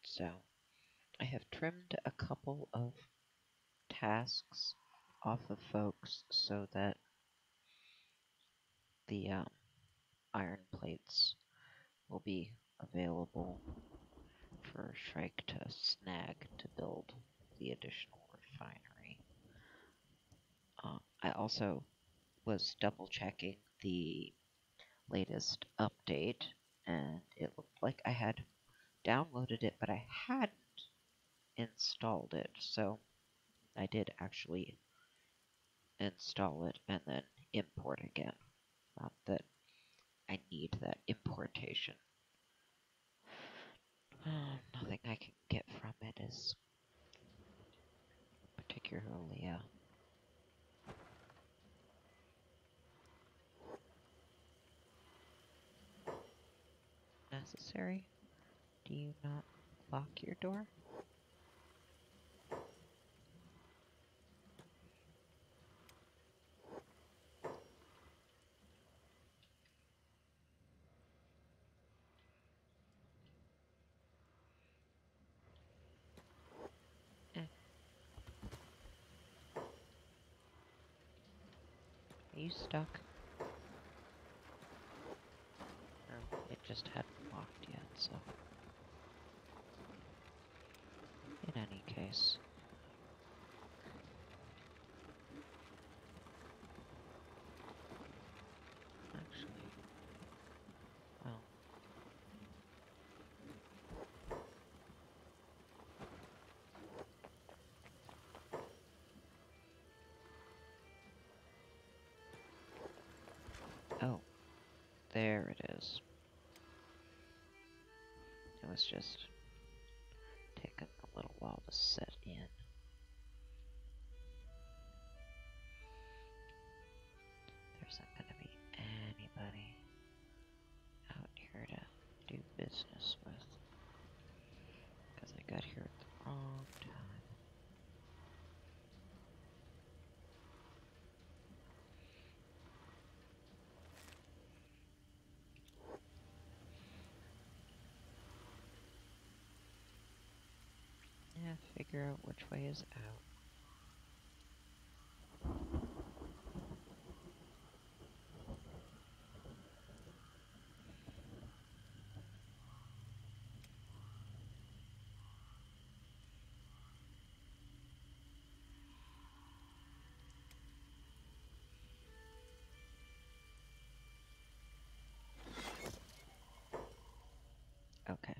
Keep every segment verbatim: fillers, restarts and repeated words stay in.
So I have trimmed a couple of tasks off of folks so that the um, iron plates will be available for Shrike to snag to build the additional refinery. Uh, I also was double checking the latest update, and it looked like I had downloaded it, but I hadn't installed it. So I did actually install it and then import again. Not that I need that importation. Uh, nothing I can get from it is particularly uh, necessary. Do you not lock your door? Eh. Are you stuck? Or it just hadn't locked yet, so. In any case. Actually. Well. Oh. There it is. It was just taking a little while to set in. There isn't gonna be anybody out here to do business with. Because I got here at the wrong time. Yeah, figure out which way is out. Okay.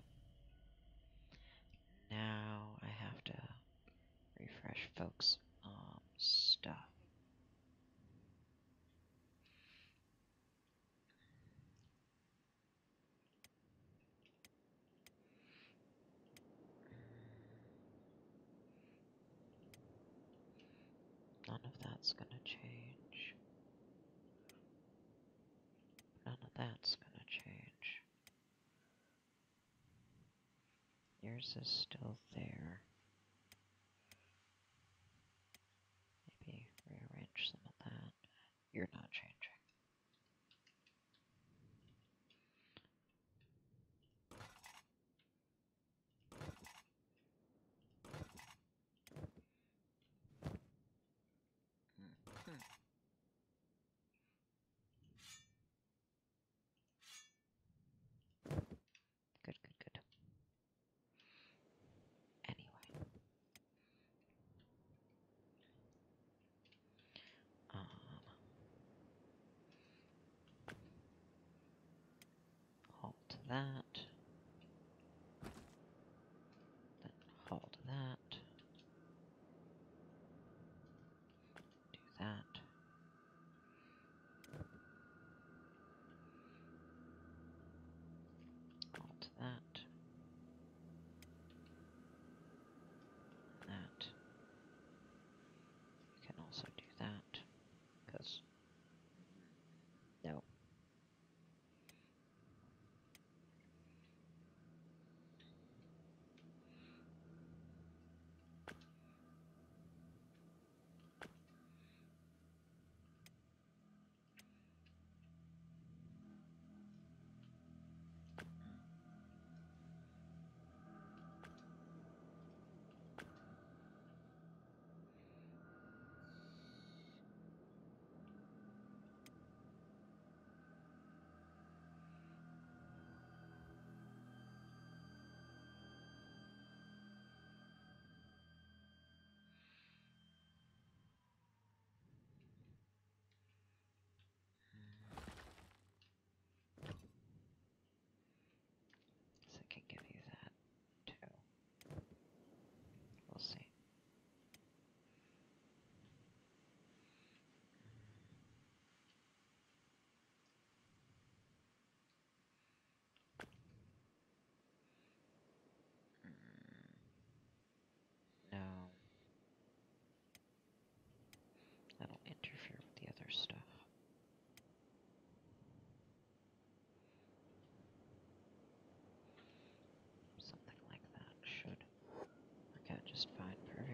Now I have to refresh folks' um, stuff. None of that's gonna change. None of that's gonna change. Yours is still there. Maybe rearrange some of that. You're not changing. Hmm. Good, good, good. Anyway. Um, halt that. Then halt that. Do that. Halt that. That. You can also do that. Because, no.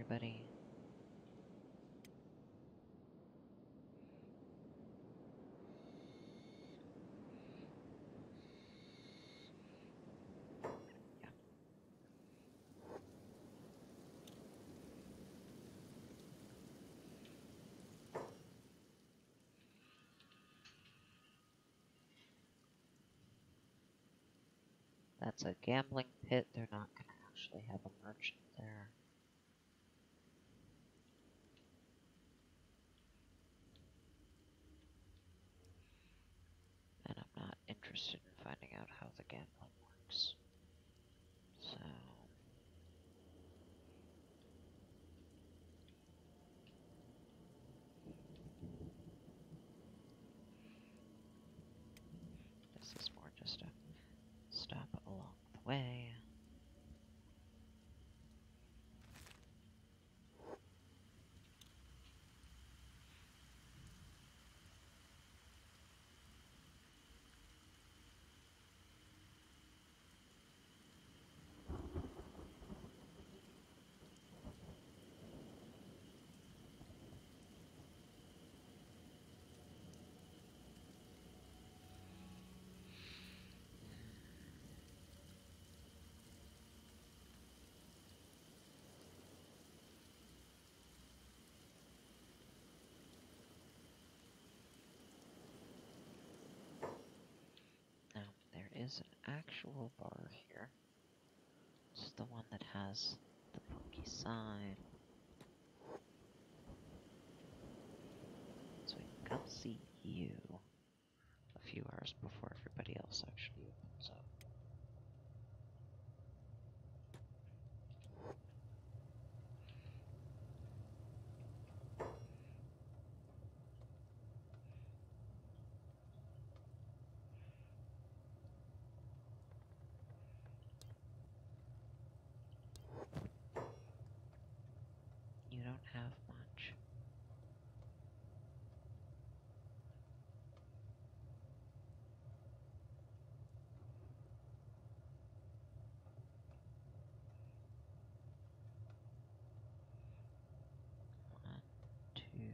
everybody. Yeah. That's a gambling pit. They're not going to actually have a merchant there. And I'm not interested in finding out how the gambling works. So... this is more just a stop along the way. Now, there is an actual bar here. It's the one that has the funky sign. So we can come see you a few hours before everybody else actually opens up. You don't have much. One, two.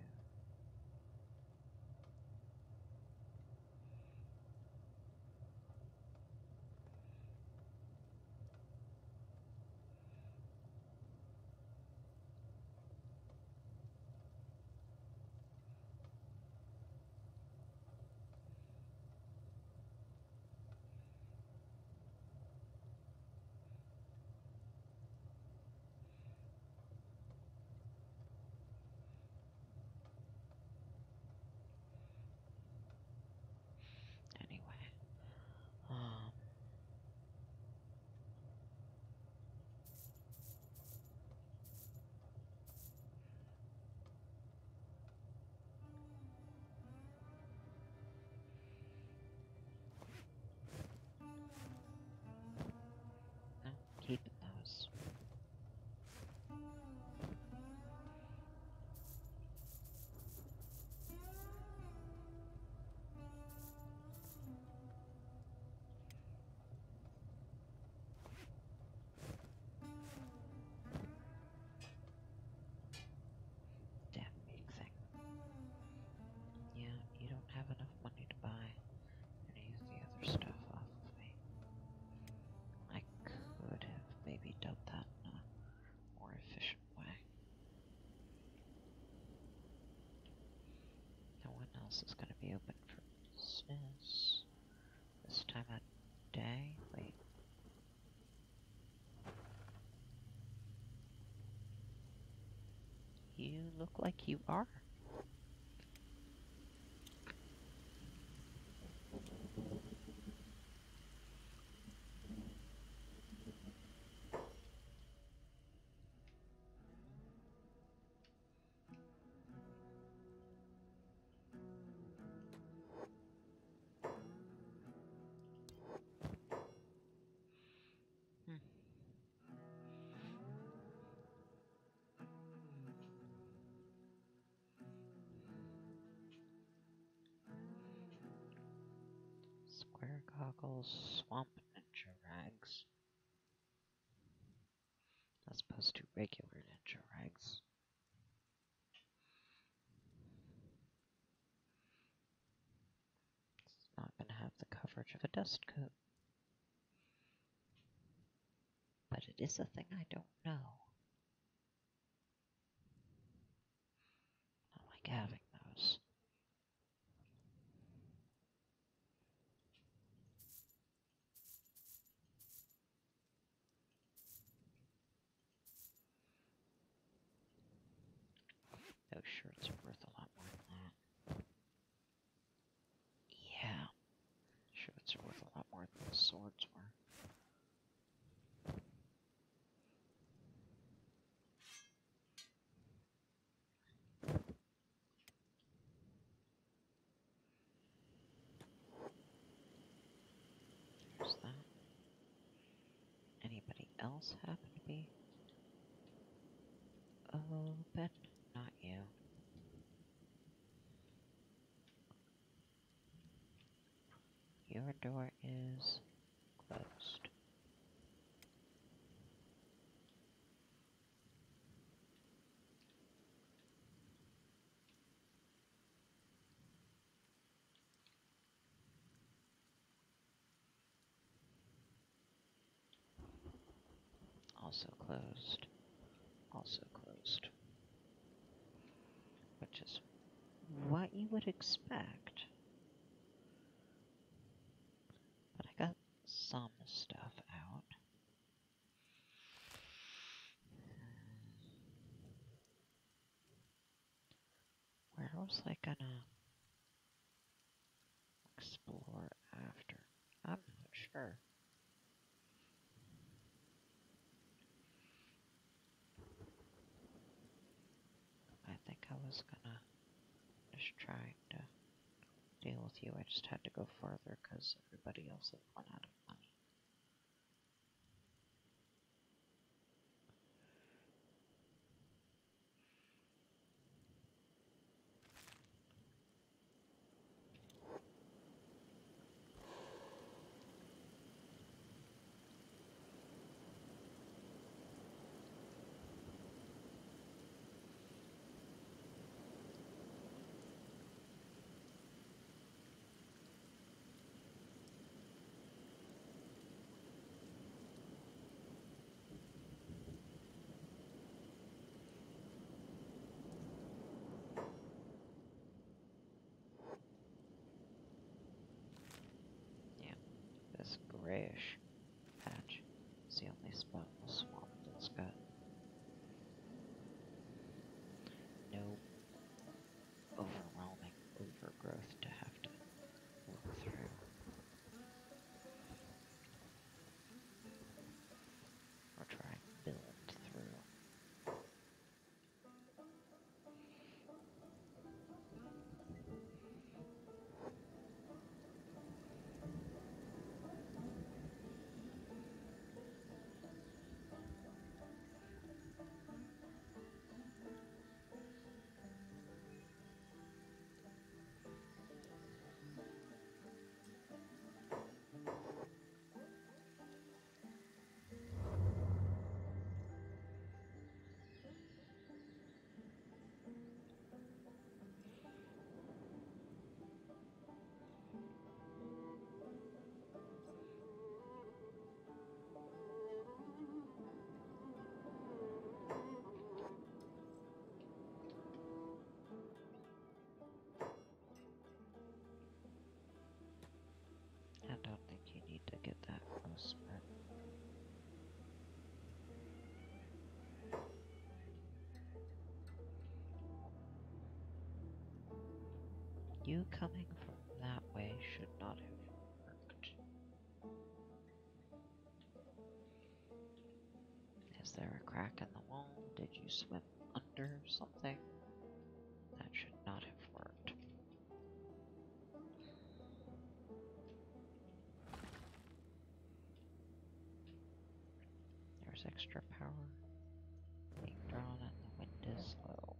Anyway. Um... No, keeping those. Damn big thing. Yeah, you don't have enough money to buy any of the other stuff off of me. I could have maybe done that in a more efficient way. No one else is going to be open for business this time of day. Wait. You look like you are. Hmm. Square goggles, swamp ninja rags. As opposed to regular ninja rags. search of a dust coat. But it is a thing I don't know. I don't like having those. Those shirts are worth a lot more than that. Yeah. Shirts are worth a lot more than the swords were. There's that. Anybody else happen to be open? Not you. Your door is closed. Also closed. Also closed. Which is what you would expect. But I got some stuff out. Where was I gonna explore after? I'm not sure. I think I was gonna just try to deal with you. I just had to go farther because everybody else had run out of money. This grayish patch is the only spot in the swamp that's got no overwhelming overgrowth to have to work through. Or try and build through. I don't think you need to get that close, but you coming from that way should not have worked. Is there a crack in the wall? Did you swim under something? That should not have worked. There's extra power being drawn and the wind is low.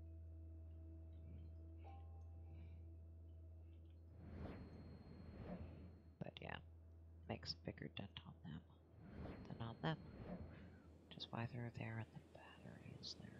But yeah, makes a bigger dent on them than on them, which is why they're there and the battery is there.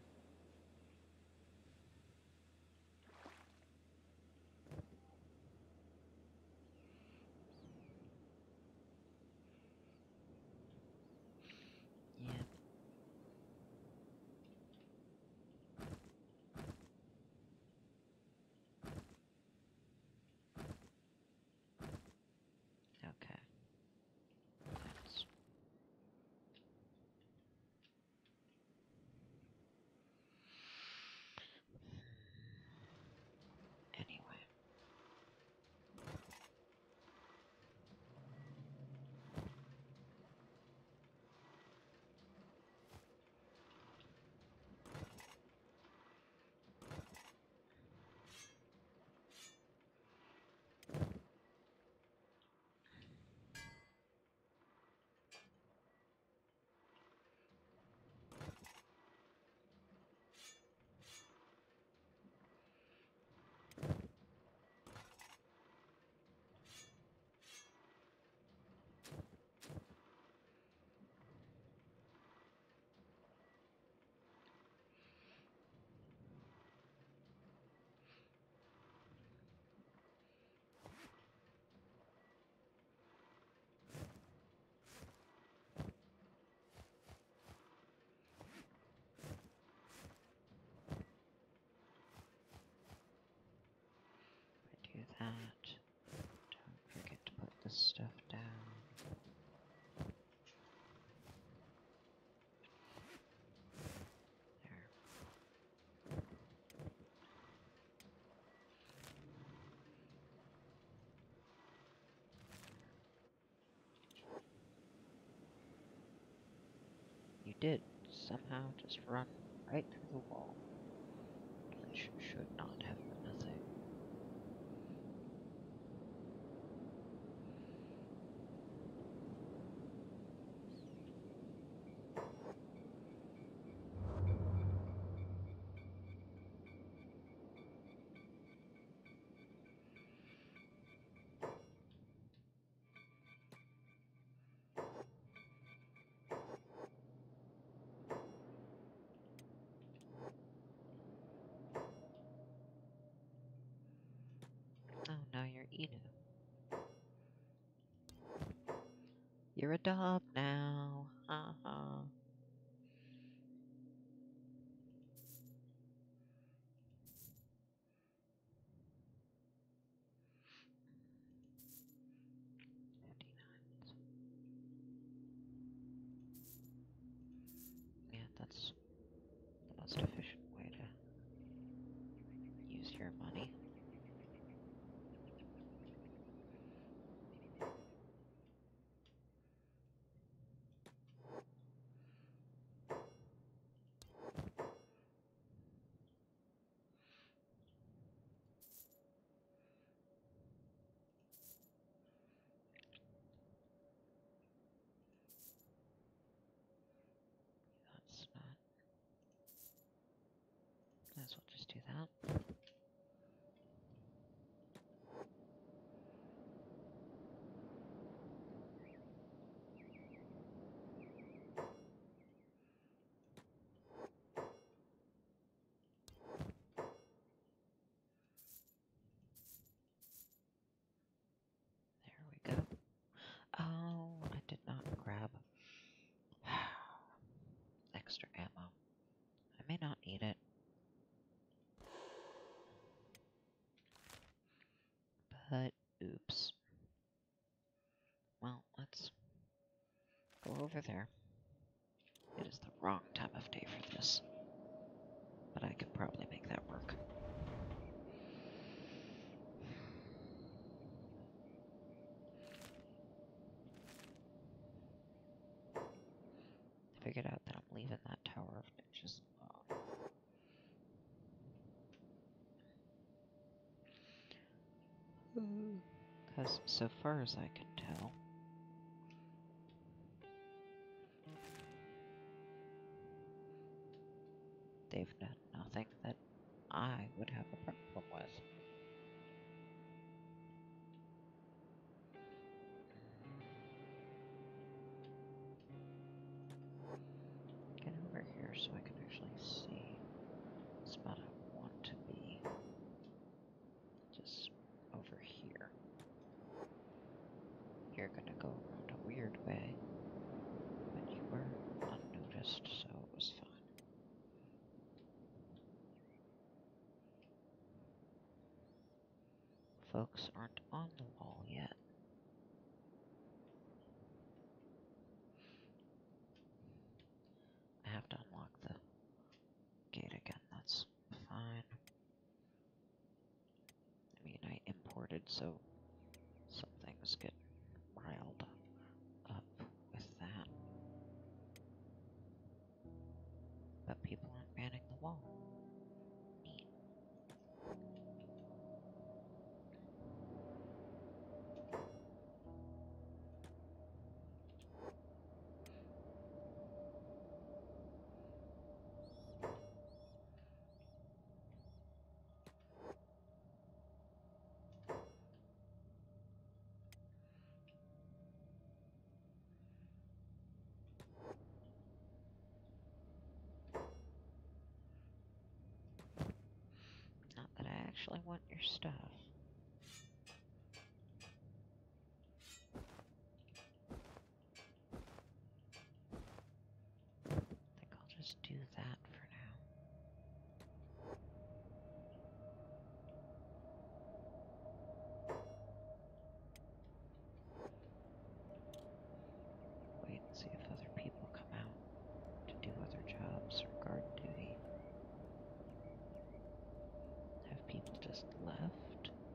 you did somehow just run right through the wall, which should not have been a thing. Oh, now you're Inu. You're a dog now. Ha ha. Yeah, that's the most efficient way to use your money. That's not. Might as well just do that. There we go. Oh, I did not grab extra ammo. I may not need it. But, oops. Well, let's go over there. It is the wrong time of day for this. But I could probably make that work. I figured out that I'm leaving that Tower of Ninjas alone. Because so far as I can tell, they've done nothing that I would have a problem with. Get over here so I can actually see the spot I want to be. Just over here. You're gonna go around a weird way, but you were unnoticed, so it was fine. Folks aren't on the wall yet. I have to unlock the gate again, that's fine. I mean, I imported, so some things get riled up with that. But people aren't manning the wall. Neat. Not that I actually want your stuff. I think I'll just do that for now. Wait and see if other people come out to do other jobs or guard duty. Have people just left?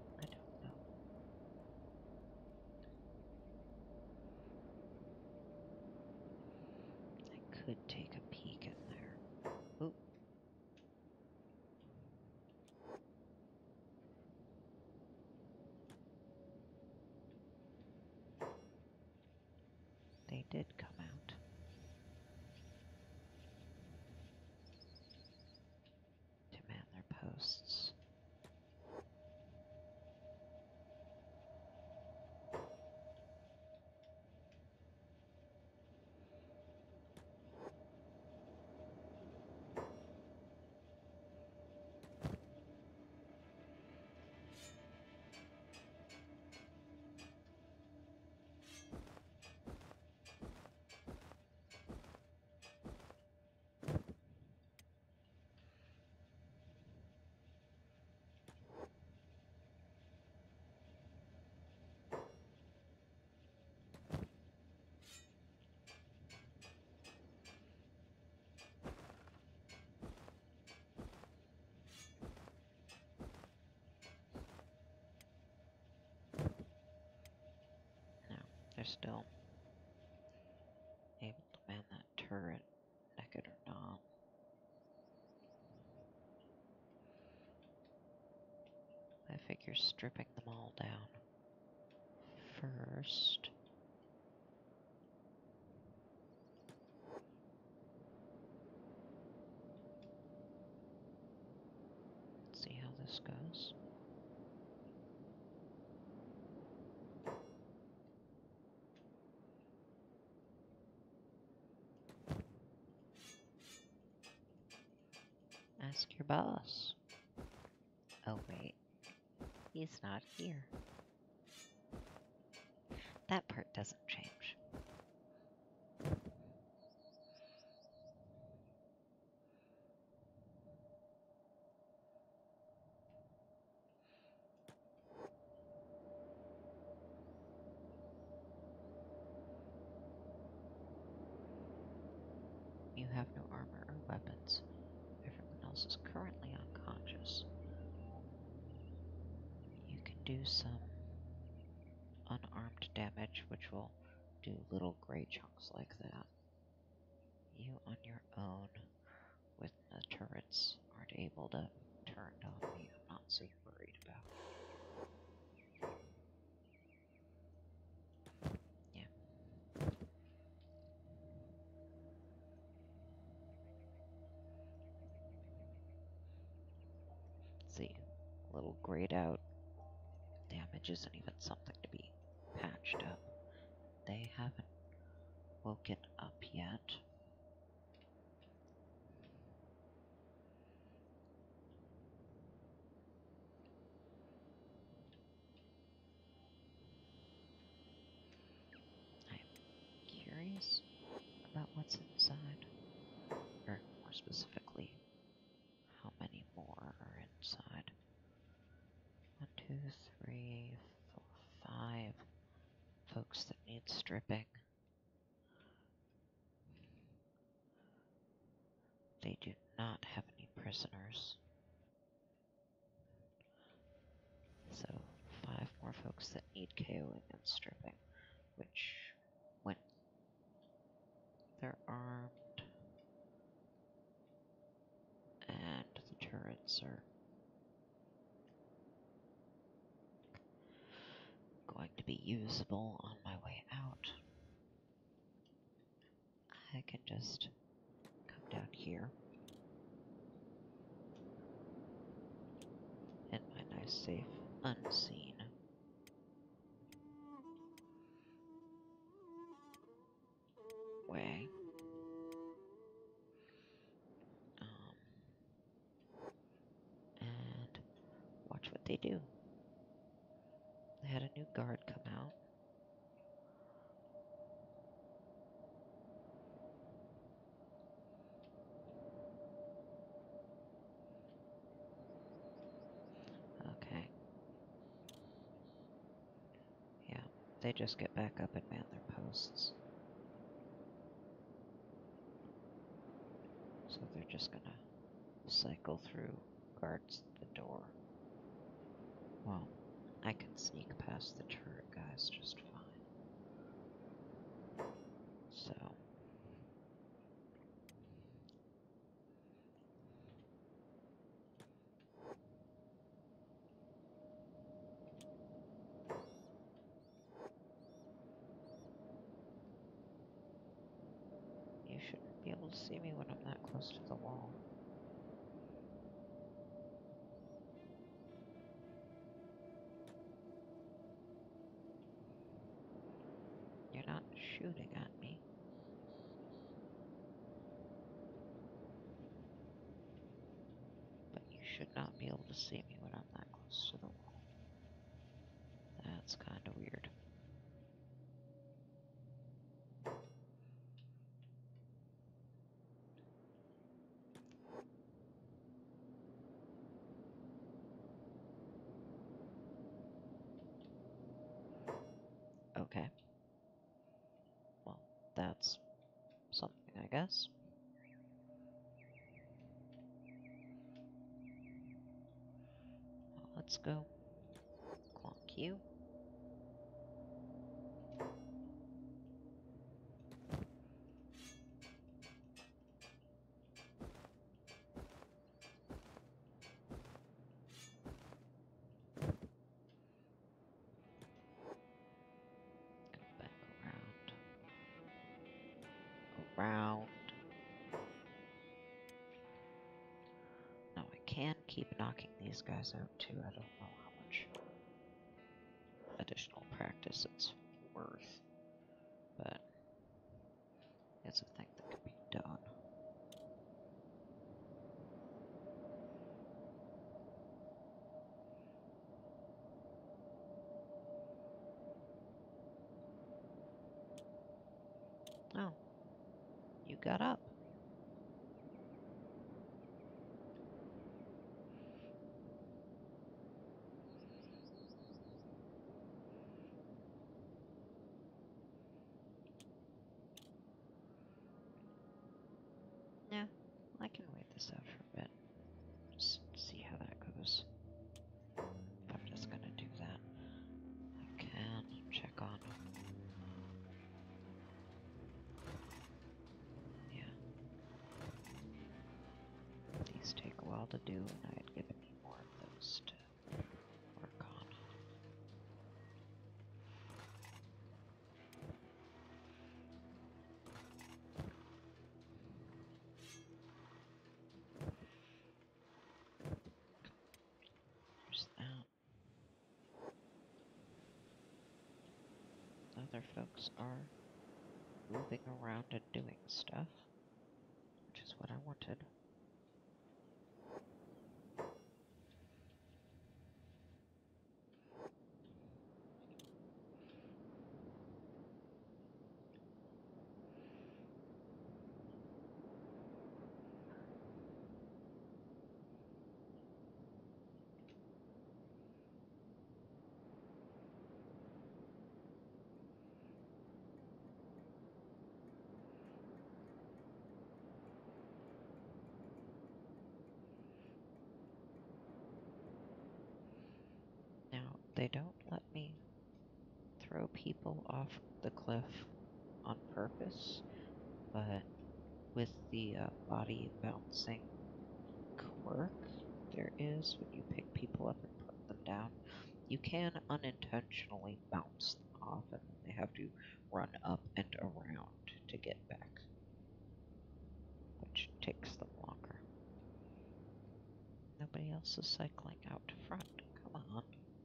could take a peek in there. Oop. They did come out. To man their posts. They're still able to man that turret, naked or not. I figure stripping them all down first. Let's see how this goes. Ask your boss. Oh wait, he's not here. That part doesn't change. You have no armor or weapons. Everyone else is currently unconscious. You can do some unarmed damage, which will do little gray chunks like that. You on your own with the turrets aren't able to turn on me. I'm not so worried about it. Yeah. See, a little grayed out damage isn't even something to be patched up. They haven't woken up yet. I'm curious about what's inside, or more specifically, how many more are inside. One, two, three, four, five folks that need stripping. They do not have any prisoners. So, five more folks that need KOing and stripping, which, when they're armed and the turrets are going to be usable on my way out, I can just come down here in my nice, safe, unseen way. Um, and watch what they do. They had a new guard come out. Okay. Yeah, they just get back up and man their posts. So they're just gonna cycle through, guards the door. Well, I can sneak past the turret guys just fine. So, you shouldn't be able to see me when I'm that close to the wall. You're not shooting at me. But you should not be able to see me when I'm that close to the wall. That's kind of weird. Okay. Well, that's something, I guess. Well, let's go. Clonk you. Go back around. Around. Now I can keep knocking these guys out too. I don't know how much additional practice it's worth, but it's a thing that can be done. Oh, you got up. Yeah, I can wait this out for a bit. Just see how that goes. I'm just gonna do that. I can check on. Yeah. These take a while to do, and I had given you more of those to work on. There's that. Other folks are moving around and doing stuff, which is what I wanted. Now, they don't let me throw people off the cliff on purpose, but with the uh, body bouncing quirk there is when you pick people up and put them down, you can unintentionally bounce them off and they have to run up and around to get back, which takes them longer. Nobody else is cycling out front. Come on.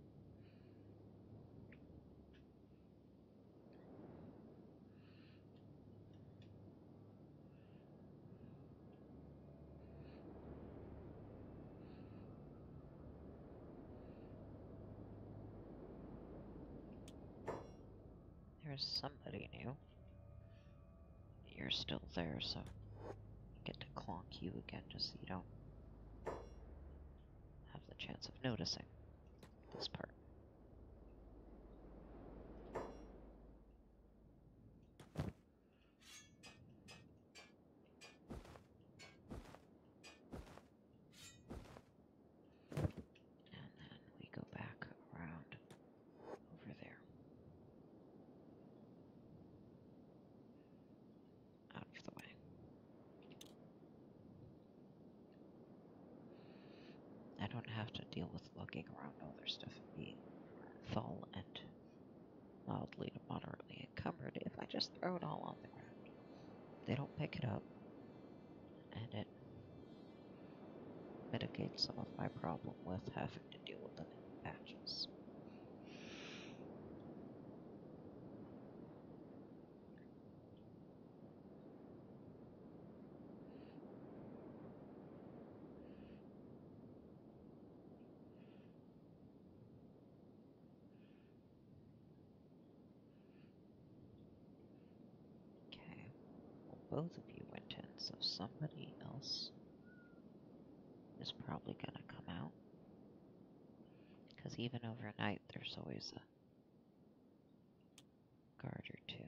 There's somebody new. You're still there, so I get to clonk you again just so you don't have the chance of noticing this part. And then we go back around over there. Out of the way. I don't have to deal with lugging around all their stuff and being full and mildly to moderately encumbered if I just throw it all on the ground. they don't pick it up, and it mitigates some of my problem with having to deal with them in patches. Okay, well, both of you went in, so somebody else is probably gonna come out. Because even overnight, there's always a guard or two.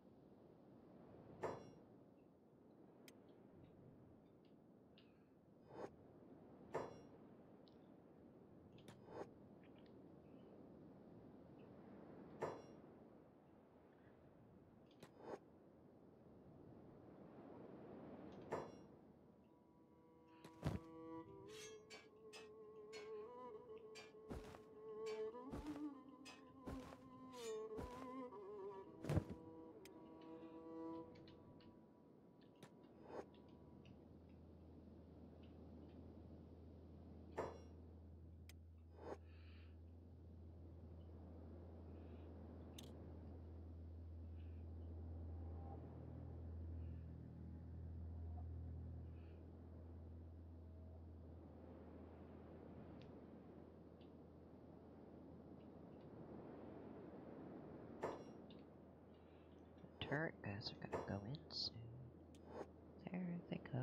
Turret guys are gonna go in soon. There they go.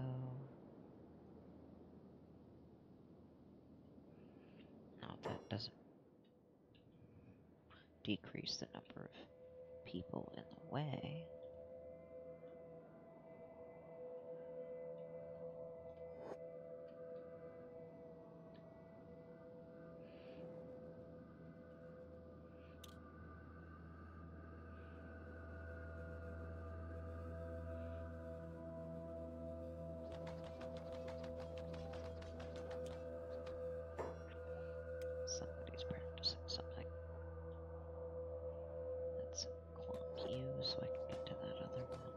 No, that doesn't decrease the number of people in the way. Somebody's practicing something. Let's clonk you so I can get to that other one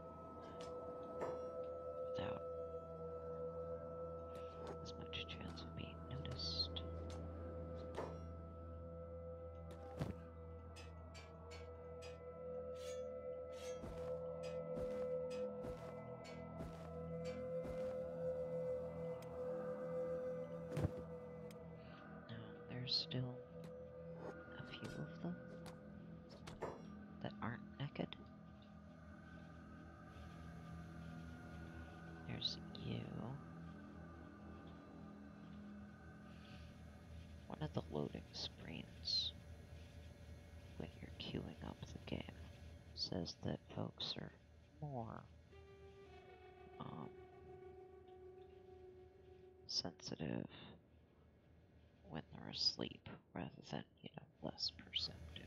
without as much chance of being noticed. Now, there's still a few of them that aren't naked. There's you. One of the loading screens when you're queuing up the game says that folks are more um, sensitive when they're asleep rather than, you know, less perceptive.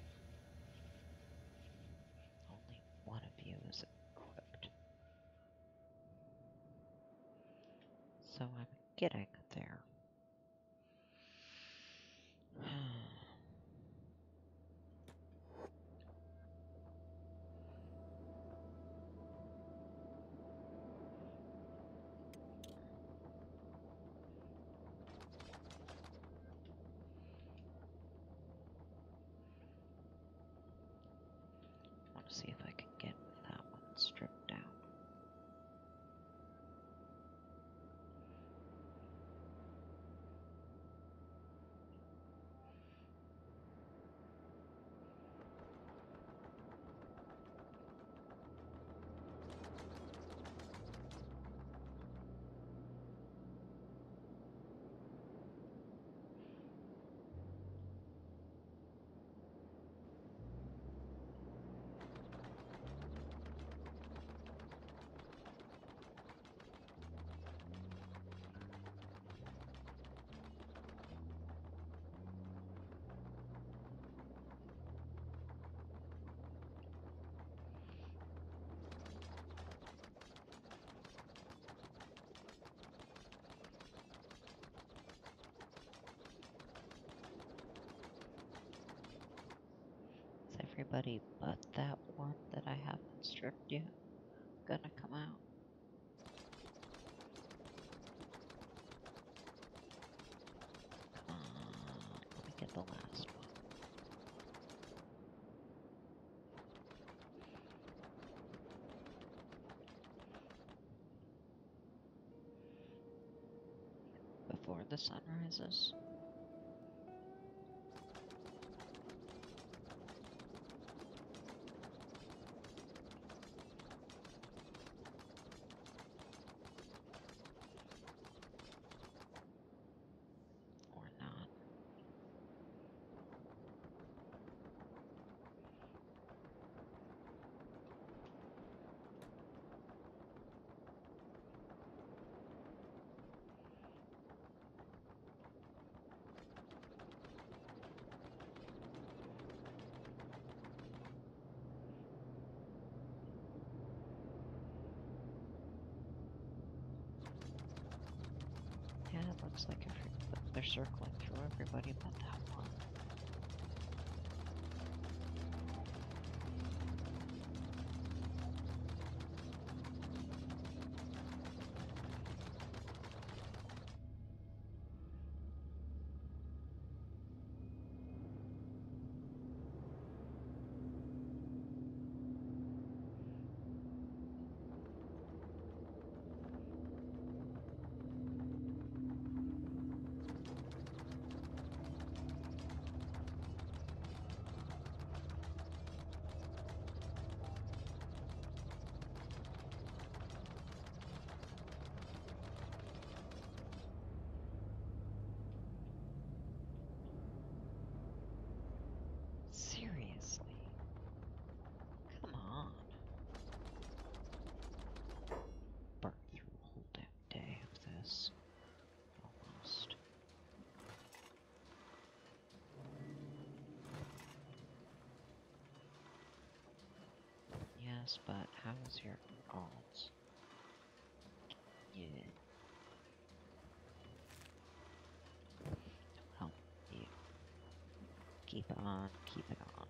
Only one of you is equipped. So I'm getting there. I want to see if I can get that one stripped down. Is everybody but that one that I haven't stripped yet gonna come out? before the sun rises? Or not? Yeah, it looks like every, they're circling through everybody but that one. Seriously? Come on. Burn through a whole damn day of this. Almost. Yes, but how is your odds? Yeah. Well, you keep on, keep it on.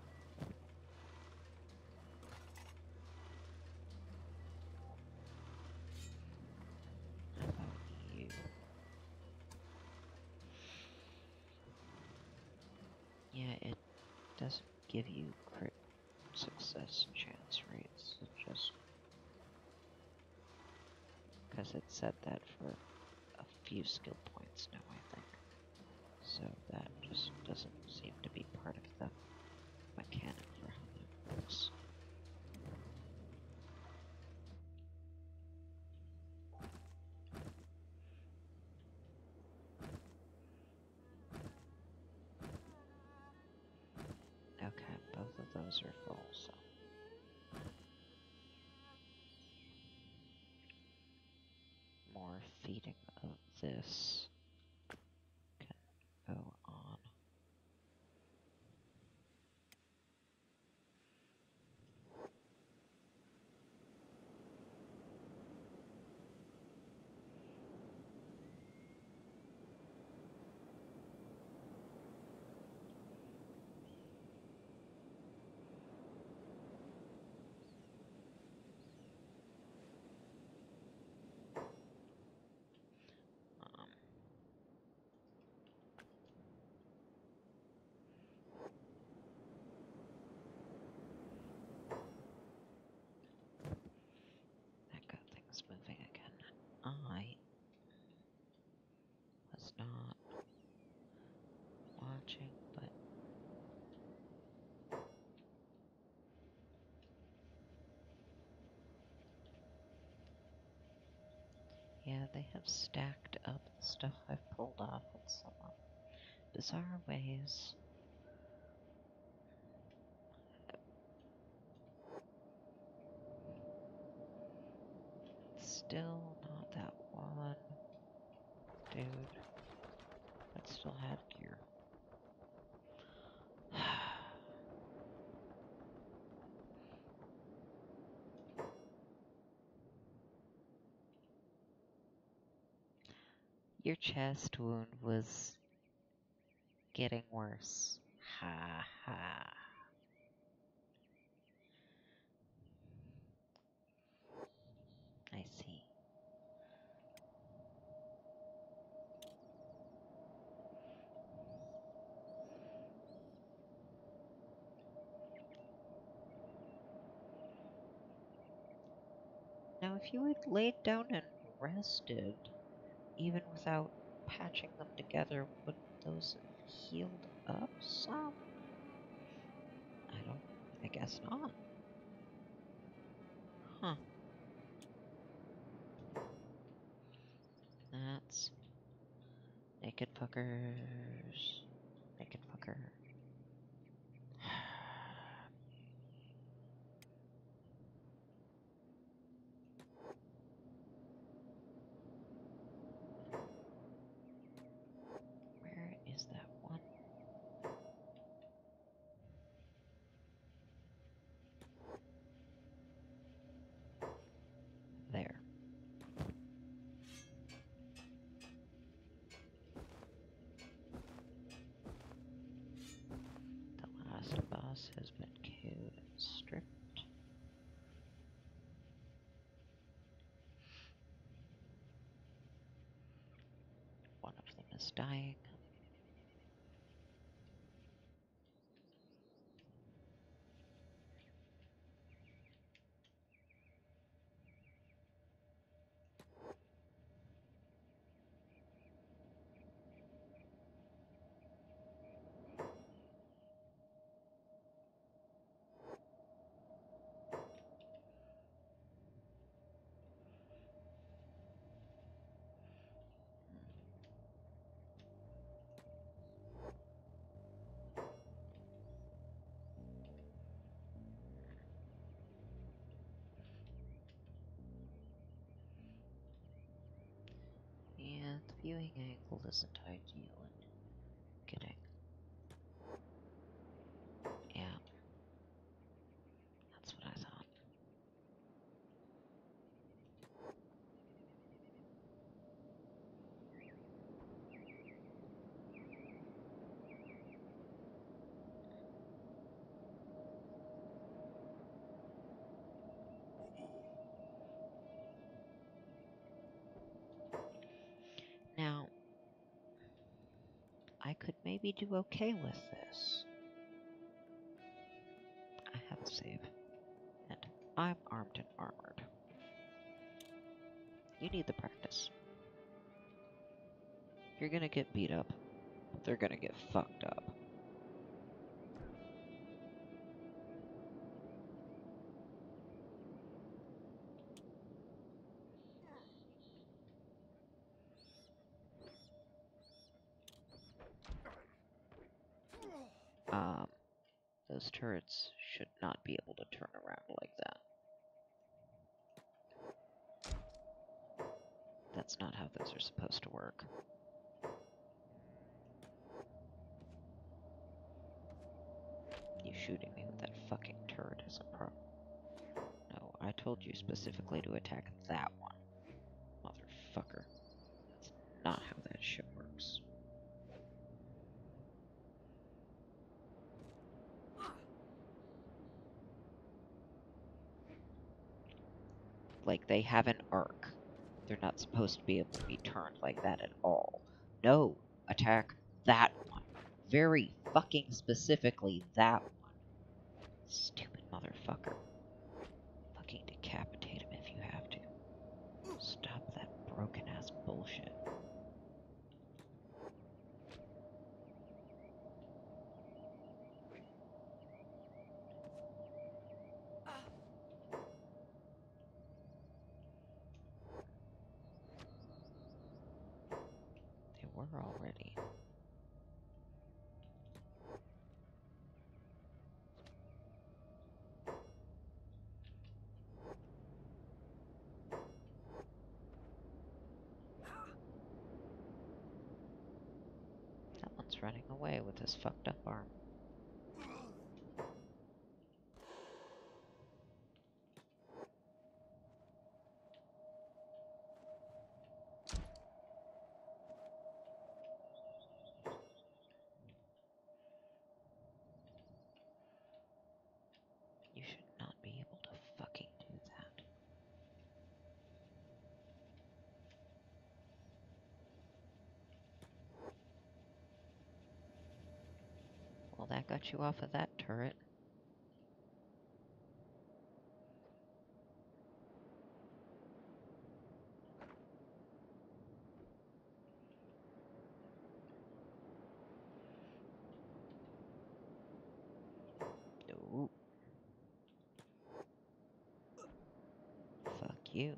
How about you? Yeah, it doesn't give you crit success chance rates. It just... because it said that for a few skill points now, I think. So that just doesn't seem to be part of the mechanic for how that works. Okay, both of those are full, so... more feeding of this can go on. Um, that got things moving again. I was not watching, but yeah, they have stacked up the stuff I've pulled off in some uh, bizarre ways. Still not that one dude that still had gear. Your chest wound was getting worse. Ha ha. I see. Now, if you had laid down and rested, even without patching them together, would those have healed up some? I don't... I guess not. Huh. That's... Naked fuckers. Naked fucker. Where is that one? There. The last boss has been K O'd and stripped. One of them is dying. And the viewing angle isn't ideal in getting. Yeah. That's what I thought. Now, I could maybe do okay with this. I have a save. And I'm armed and armored. You need the practice. You're gonna get beat up, but they're gonna get fucked up. Um, those turrets should not be able to turn around like that. That's not how those are supposed to work. You shooting me with that fucking turret is a problem. No, I told you specifically to attack that one. Motherfucker. That's not how that shit works. Like, they have an arc. They're not supposed to be able to be turned like that at all. No, attack that one. Very fucking specifically that one. Stupid motherfucker. Fucking decapitate him if you have to. Stop that broken ass bullshit. They were already. That one's running away with his fucked up arm. You should not be able to fucking do that. Well, that got you off of that turret. you.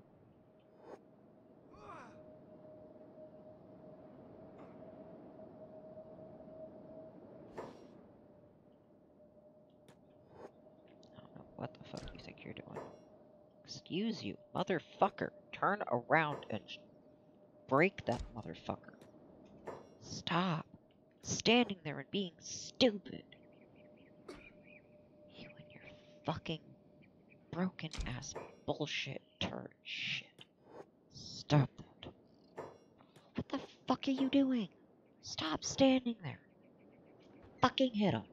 I don't know what the fuck you think you're doing. Excuse you, motherfucker. Turn around and break that motherfucker. Stop standing there and being stupid. You and your fucking broken ass bullshit turd shit. Stop that. What the fuck are you doing? Stop standing there. Fucking hit him.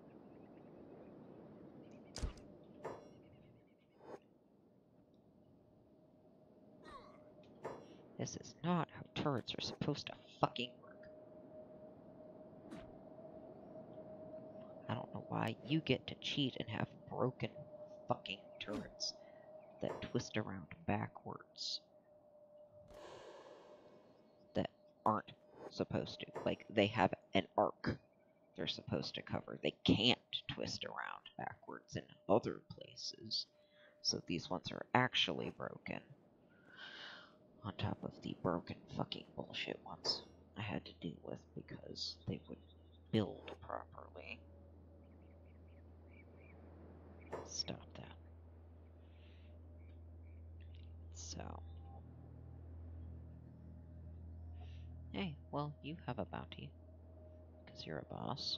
This is not how turrets are supposed to fucking work. I don't know why you get to cheat and have broken fucking turrets that twist around backwards. That aren't supposed to. Like, they have an arc they're supposed to cover. They can't twist around backwards in other places. So these ones are actually broken. On top of the broken fucking bullshit ones I had to deal with because they wouldn't build properly. Stop that. So. Hey, well, you have a bounty. Because you're a boss.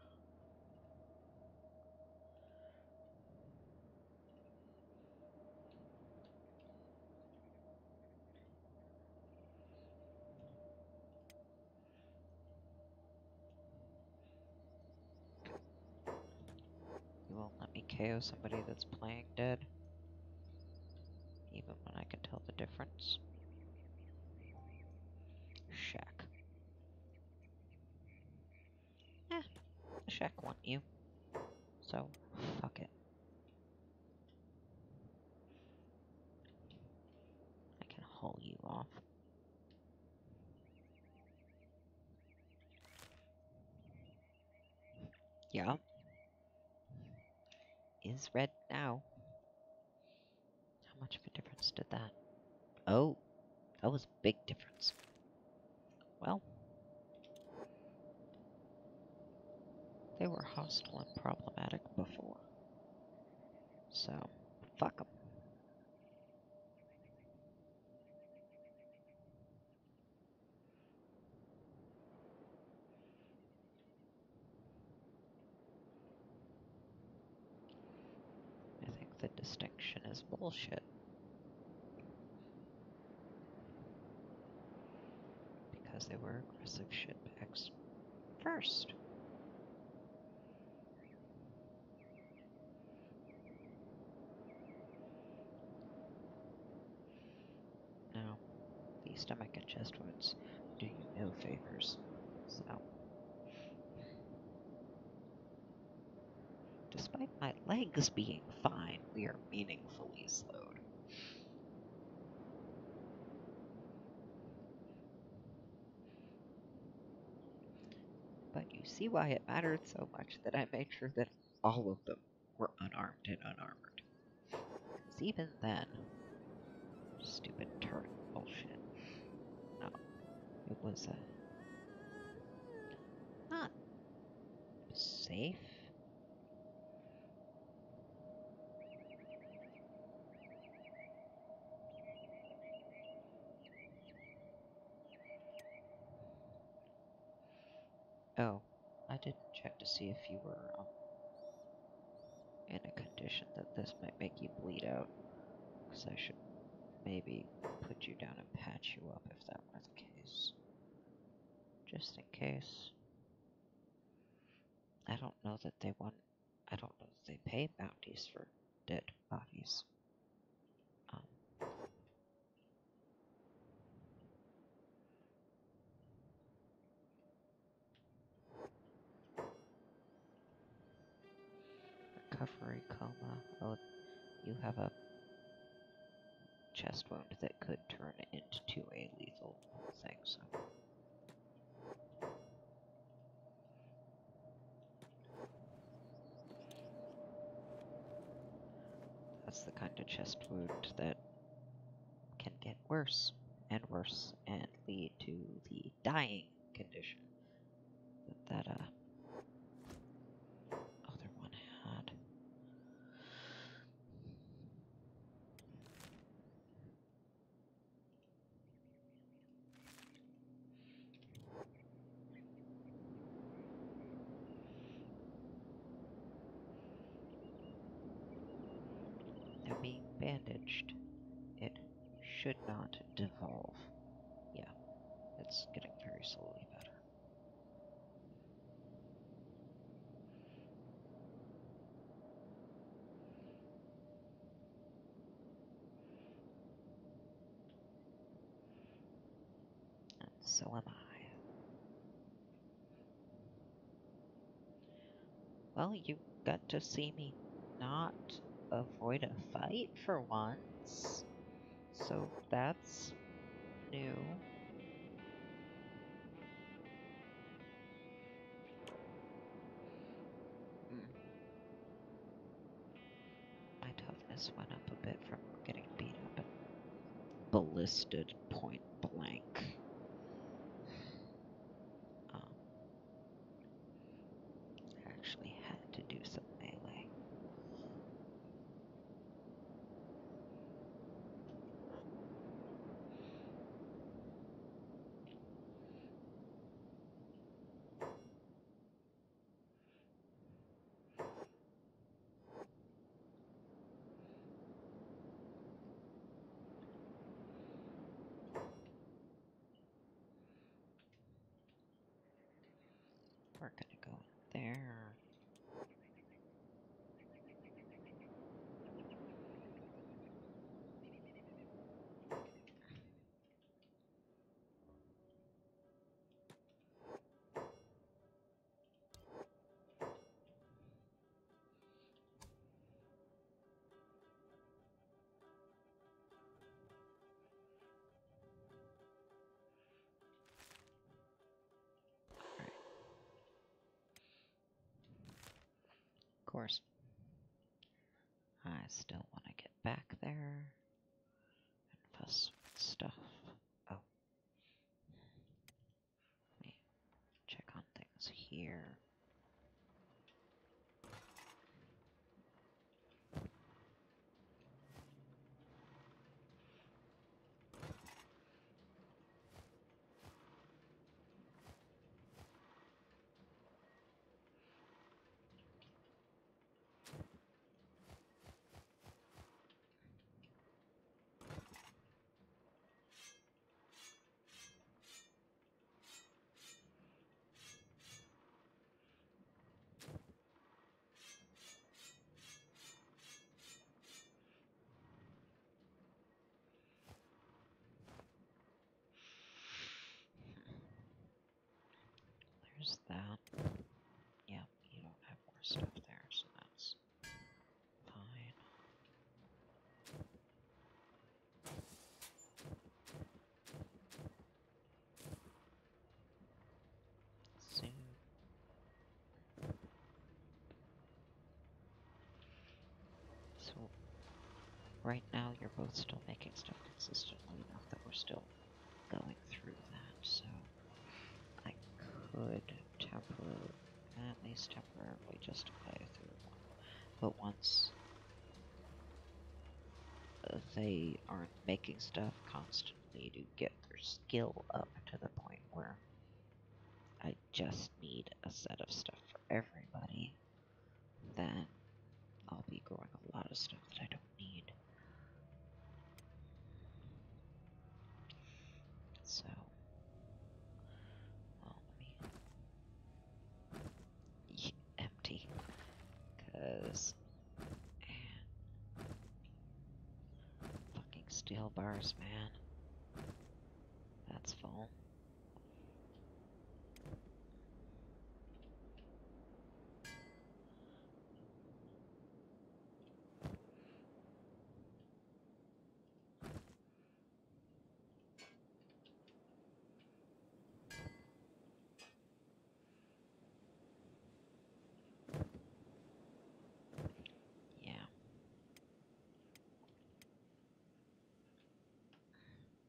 You won't let me K O somebody that's playing dead? Even when I can tell the difference? Shack. Eh, Shack want you. So, fuck it. I can haul you off. Yeah. Is red now. How much of a difference did that? Oh, that was a big difference. Well, they were hostile and problematic before. So, fuck them. I think the distinction is bullshit. Because they were aggressive shitbags first. Now, the stomach and chest wounds do you no favors. So, despite my legs being fine, we are meaningfully slowed. But you see why it mattered so much that I made sure that all of them were unarmed and unarmored. Because even then, stupid turret bullshit. No, it was uh, not safe. Oh, I didn't check to see if you were um, in a condition that this might make you bleed out. Because I should maybe put you down and patch you up if that were the case. Just in case. I don't know that they want. I don't know that they pay bounties for dead bodies. Um, recovery coma. Oh, you have a chest wound that could turn into a lethal thing, so. That's the kind of chest wound that worse and worse and lead to the dying condition that that uh, other one had. Now being bandaged, it should not devolve. Yeah, it's getting very slowly better. And so am I. Well, you got to see me not avoid a fight for once. So that's new. Mm. My toughness went up a bit from getting beat up and ballisted point blank. Um, I actually had to do some melee. We're gonna go in there. Alright. Of course, I still want to get back there and fuss with stuff. Oh. Let me check on things here. There's that. Yep, you don't have more stuff there, so that's fine. Soon. So, right now you're both still making stuff consistently enough that we're still going through that, so I could temporarily, at least temporarily, justify through one. But once uh, they aren't making stuff constantly to get their skill up to the point where I just need a set of stuff for everybody, then I'll be growing a lot of stuff that I don't need. So, well, let me empty, cause fucking steel bars, man, that's full. Yeah.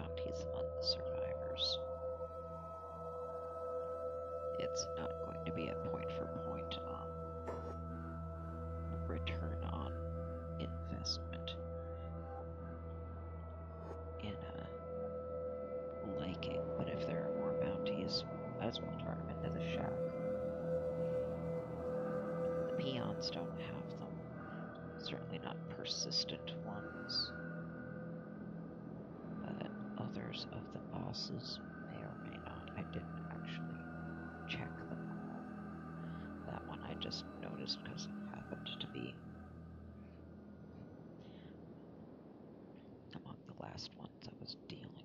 bounties among the survivors. It's not going to be a point for point um, return on investment in a liking, but if there are more bounties, might as well turn them into the shack. The peons don't have them, certainly not persistent ones, but others of the bosses may or may not. I didn't actually check them all. That one I just noticed because it happened to be among the last ones I was dealing with.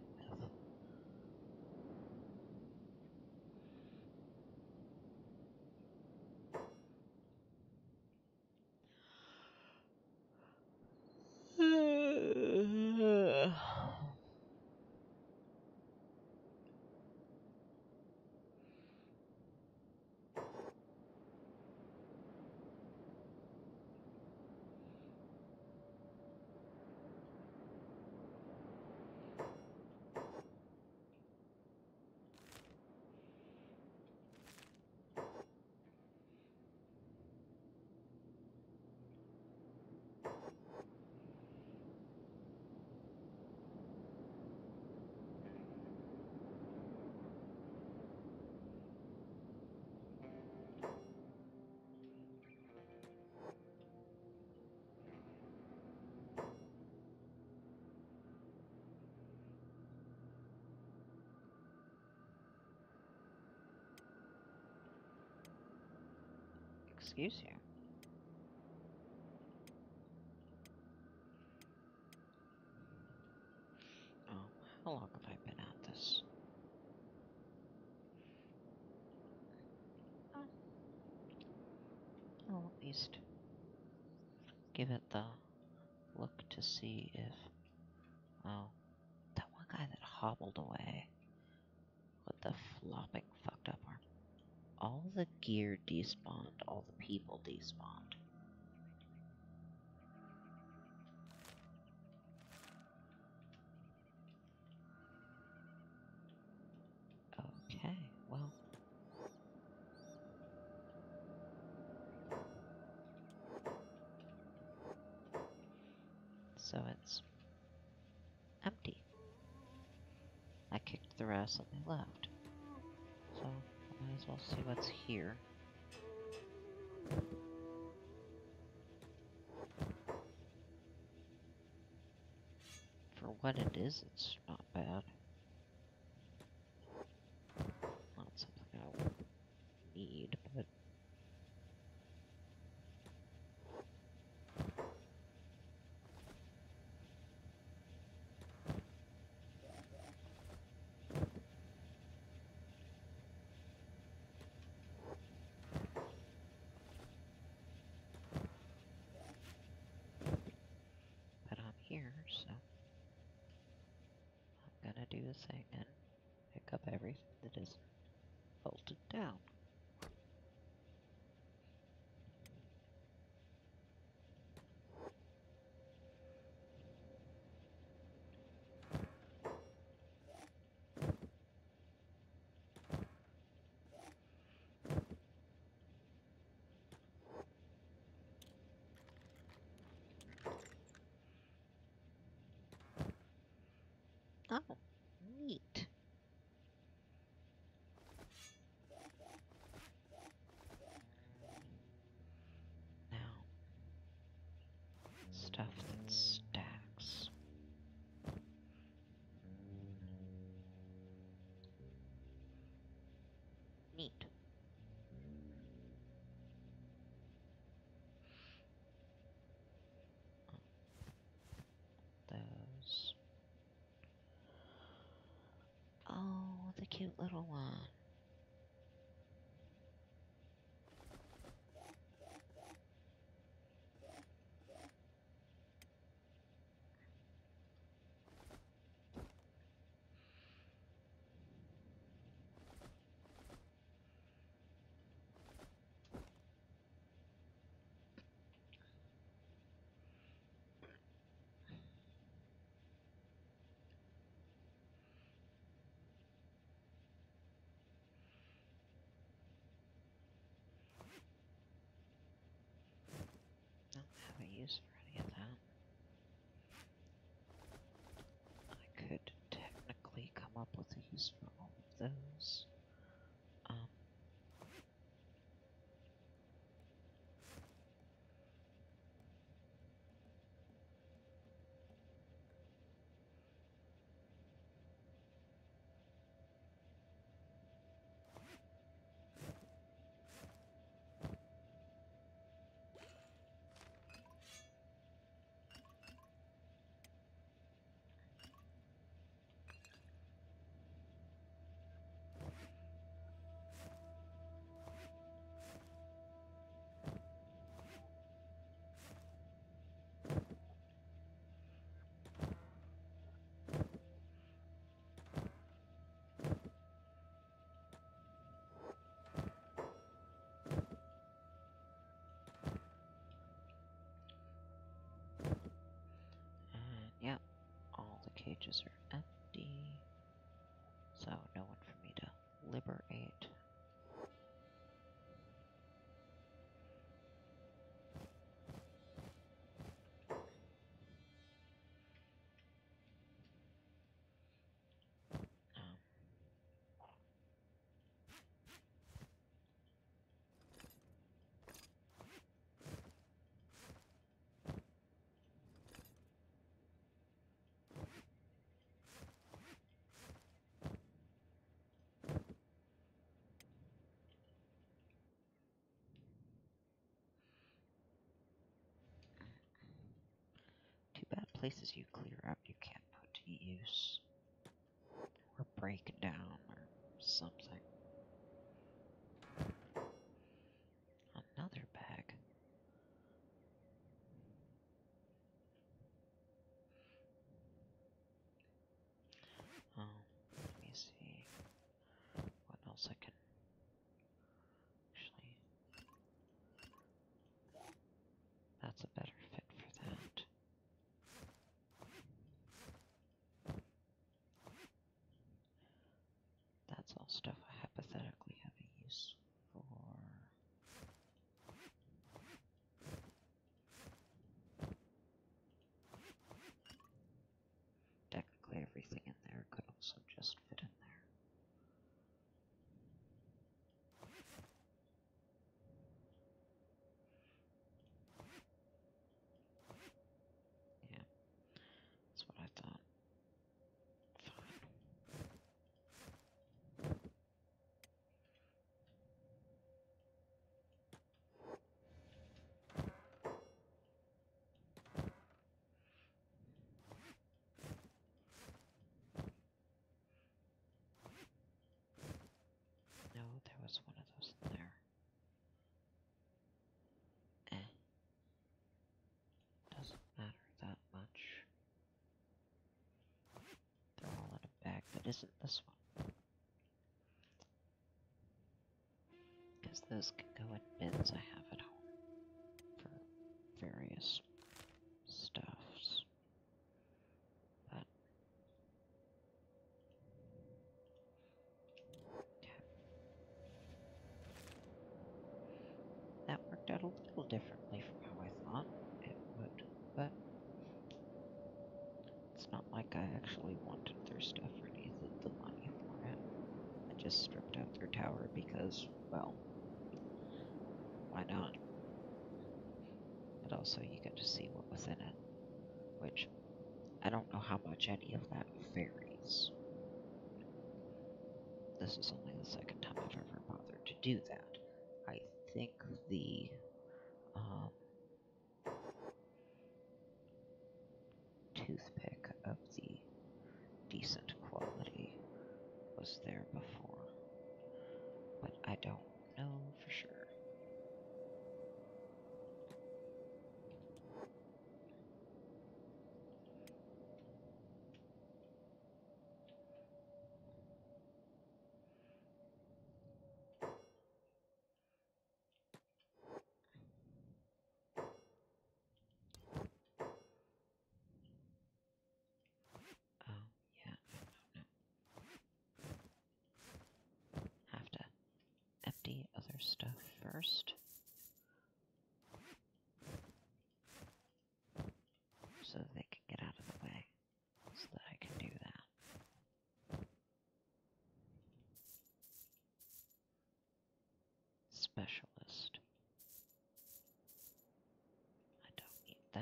Excuse you. Oh, how long have I been at this? Oh. I'll at least give it the look to see if... Oh, that one guy that hobbled away with the flopping fucked up arm. All the gear despawned, all the people despawned. Okay, well. So it's empty. I kicked the rest and they left. So I might as well see what's here. For what it is, it's not bad. Not something I would need, but... But I'm here, so... I'm gonna do the thing and pick up everything that is bolted down. Oh, neat. Now, stuff that stacks. Neat. Those. Oh, the cute little one. use for any of that. I could technically come up with a use for all of those. Um, and yeah, all the cages are empty, so no one for me to liberate. Um, Too bad places you clear out you can't put to use. Or break down or something. Another bag. Um, let me see what else I can actually. That's a better fit for that. That's all stuff I hypothetically have a use for. Technically, everything in there could also just fit in there. Yeah, that's what I thought. Fine. No, there was one of those in there. Eh. Doesn't matter that much. They're all in a bag that isn't this one. Because those can go in bins I have at home for various stuffs. But okay. That worked out a little differently from how I thought it would, but it's not like I actually wanted their stuff or needed the money for it. I just stripped out their tower because, well, why not? But also you get to see what was in it, which I don't know how much any of that varies. This is only the second time I've ever bothered to do that. I think the um, toothpick of the decent quality was there before, but I don't know for sure. Oh, yeah, no, no. Have to empty other stuff first.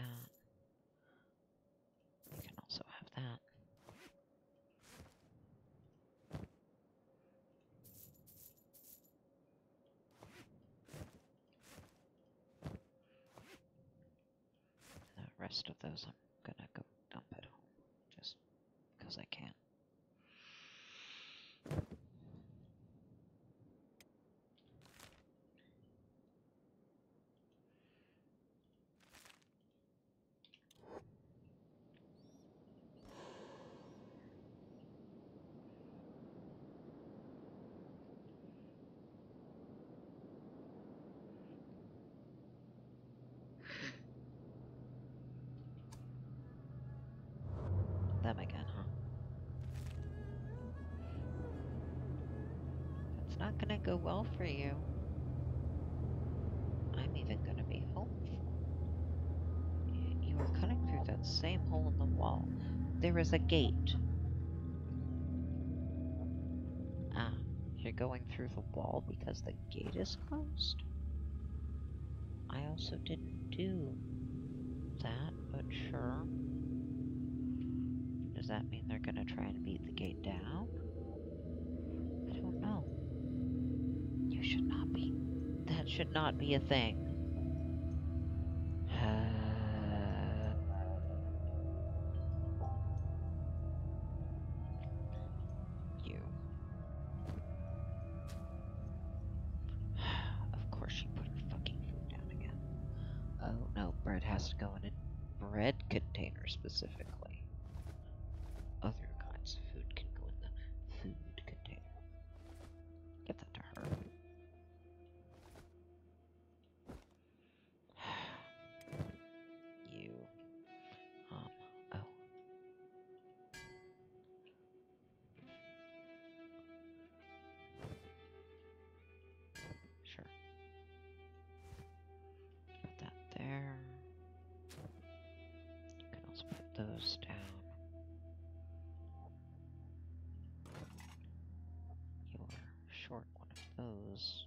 that. You can also have that. The rest of those I'm gonna go dump at home, just because I can. Them again, huh? That's not gonna go well for you. I'm even gonna be hopeful. You are cutting through that same hole in the wall. There is a gate. Ah, you're going through the wall because the gate is closed? I also didn't do that, but sure. Does that mean they're gonna try and beat the gate down? I don't know. You should not be. That should not be a thing. You. Of course she put her fucking food down again. Oh no, bread has to go in a bread container specifically. Other kinds of food can go in the food container. Give that to her. You. Um, oh. Sure. Put that there. You can also put those down. You're short one of those.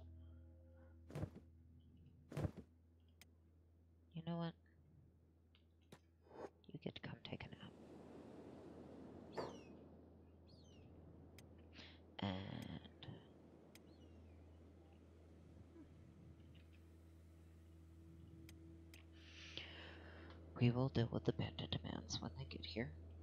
You know what? You get to come take a nap. And we will deal with the panda demands when they get here.